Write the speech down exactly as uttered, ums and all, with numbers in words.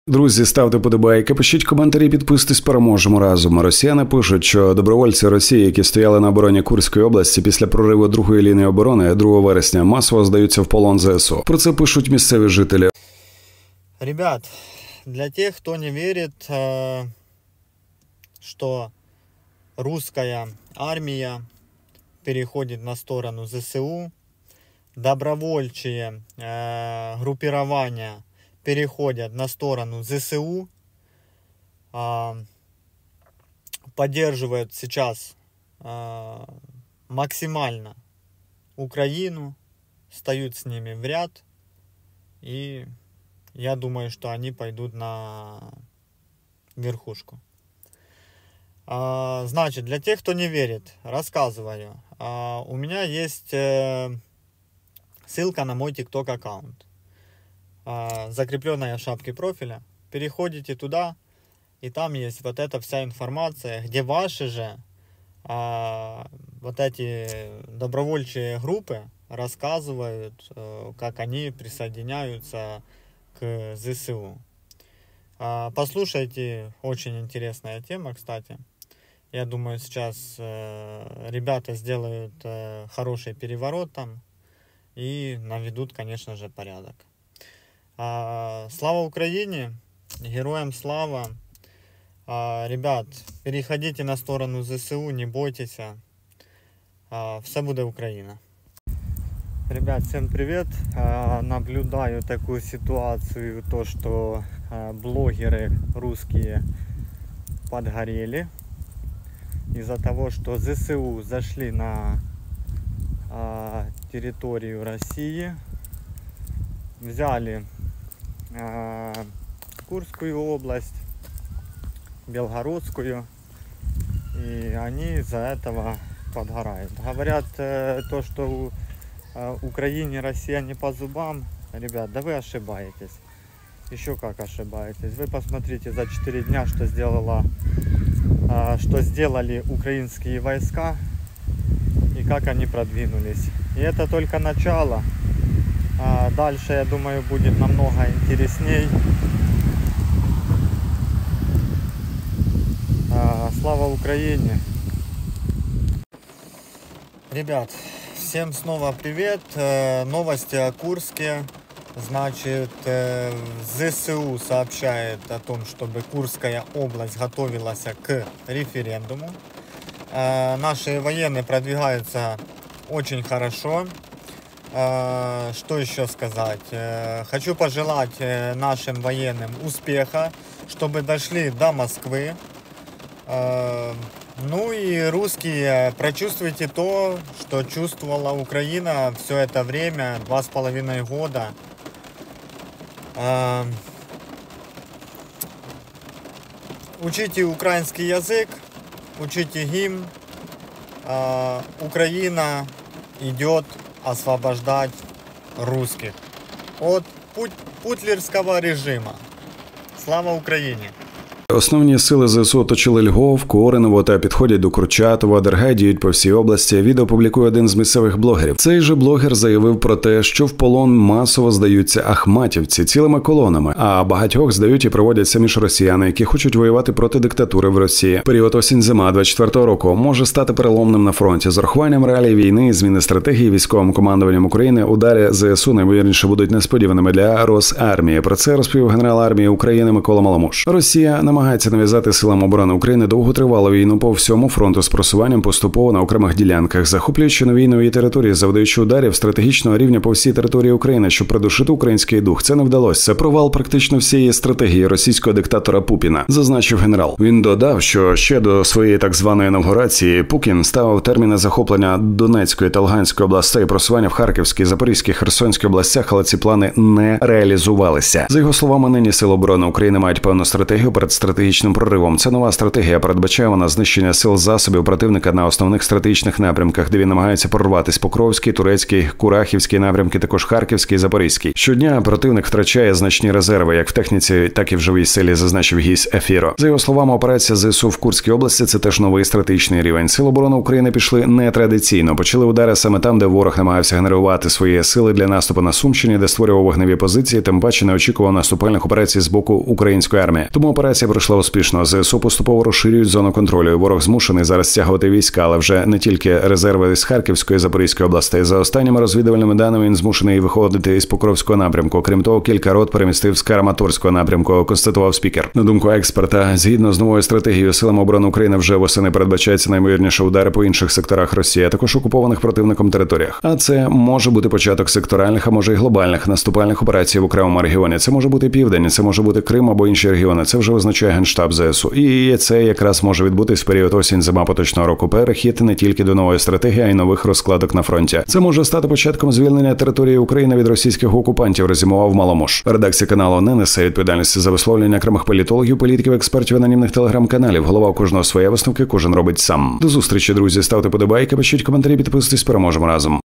Друзі, ставте подобайки, пишіть коментарі, підписуйтесь, переможемо разом. Росіяни пишуть, що добровольці Росії, які стояли на обороні Курської області після прориву другої лінії оборони другого вересня, масово здаються в полон ЗСУ. Про це пишуть місцеві жителі. Ребят, для тех, кто не верит, что русская армия переходит на сторону ЗСУ, добровольчие группирования переходят на сторону ЗСУ, поддерживают сейчас максимально Украину, встают с ними в ряд, и я думаю, что они пойдут на верхушку. Значит, для тех, кто не верит, рассказываю. У меня есть ссылка на мой TikTok аккаунт, закрепленная в шапке профиля. Переходите туда, и там есть вот эта вся информация, где ваши же а, вот эти добровольчие группы рассказывают, как они присоединяются к ЗСУ. А, послушайте, очень интересная тема, кстати. Я думаю, сейчас э, ребята сделают э, хороший переворот там и наведут, конечно же, порядок. А, слава Украине, героям слава. А, ребят, переходите на сторону ЗСУ, не бойтесь. А, все буде Украина. Ребят, всем привет. А, наблюдаю такую ситуацию, то что а, блогеры русские подгорели из-за того, что ЗСУ зашли на а, территорию России, взяли Курскую область, Белгородскую, и они из-за этого подгорают. Говорят то, что Украине Россия не по зубам. Ребят, да вы ошибаетесь. Еще как ошибаетесь. Вы посмотрите за четыре дня, что сделала, что сделали украинские войска и как они продвинулись. И это только начало. А дальше, я думаю, будет намного интересней. А, слава Украине! Ребят, всем снова привет. Новости о Курске. Значит, ЗСУ сообщает о том, чтобы Курская область готовилась к референдуму. Наши военные продвигаются очень хорошо. Что еще сказать? Хочу пожелать нашим военным успеха, чтобы дошли до Москвы. Ну и русские, прочувствуйте то, что чувствовала Украина все это время, два с половиной года. Учите украинский язык, учите гимн. Украина идет освобождать русских от пут путлерского режима. Слава Україні! Основні сили ЗСУ оточили Львов, Кореново та підходять до Курчатова, Дергай діють по всій області. Відео публікує один з місцевих блогерів. Цей же блогер заявив про те, що в полон масово здаються ахматівці цілими колонами, а багатьох здають і проводять самі ж росіяни, які хочуть воювати проти диктатури в Росії. Період осінь-зима двадцять четвертого року може стати переломним на фронті. З урахуванням реалій війни, зміни стратегії військовим командуванням України, удари ЗСУ найвірніше будуть несподіваними для Росармії. Про це розповів генерал армії України Микола Маламуш. Росія намагається нав'язати силам оборони України довготривалу війну по всьому фронту з просуванням поступово на окремих ділянках, захоплюючи нові нові території, завдаючи ударів стратегічного рівня по всій території України, щоб придушити український дух. Це не вдалося. Це провал практично всієї стратегії російського диктатора Путіна, зазначив генерал. Він додав, що ще до своєї так званої інавгурації Путін ставив терміни захоплення Донецької та Луганської областей, просування в Харківській, Запорізькій, Херсонській областях, але ці плани не реалізувалися. За його словами, нині сили оборони України мають певну стратегію перед стратегією стратегічним проривом. Це нова стратегія передбачає вона знищення сил засобів противника на основних стратегічних напрямках, де він намагається прорватися: Покровський, Турецький, Курахівський напрямки, також Харківський, Запорізький. Щодня противник втрачає значні резерви, як в техніці, так і в живій силі, зазначив гість Ефіро. За його словами, операція ЗСУ в Курській області – це теж новий стратегічний рівень. Сили оборони України пішли нетрадиційно. Почали удари саме там, де ворог намагався генерувати свої сили для наступу на Сумщині, де створював вогневі позиції, тим паче не очікував наступальних операцій з боку української армії. Тому операція пройшла успішно. ЗСУ поступово розширюють зону контролю. І ворог змушений зараз стягувати війська, але вже не тільки резерви з Харківської і Запорізької областей. За останніми розвідувальними даними, він змушений виходити із Покровського напрямку. Крім того, кілька рот перемістив з Краматорського напрямку, констатував спікер. На думку експерта, згідно з новою стратегією силами оборони України вже восени передбачається наймовірніше удари по інших секторах Росії, а також окупованих противником територіях. А це може бути початок секторальних, а може й глобальних наступальних операцій в окремому регіоні. Це може бути Південь, це може бути Крим або інші регіони. Це вже визначає Генштаб ЗСУ. І це якраз може відбутись в період осінь-зима поточного року. Перехід не тільки до нової стратегії, а й нових розкладок на фронті. Це може стати початком звільнення території України від російських окупантів, резюмував Маломуш. Редакція каналу не несе відповідальності за висловлення окремих політологів, політиків, експертів, анонімних телеграм-каналів. Голова у кожного своє висновки, кожен робить сам. До зустрічі, друзі. Ставте подобайки, пишіть коментарі, підписуйтесь, переможемо разом.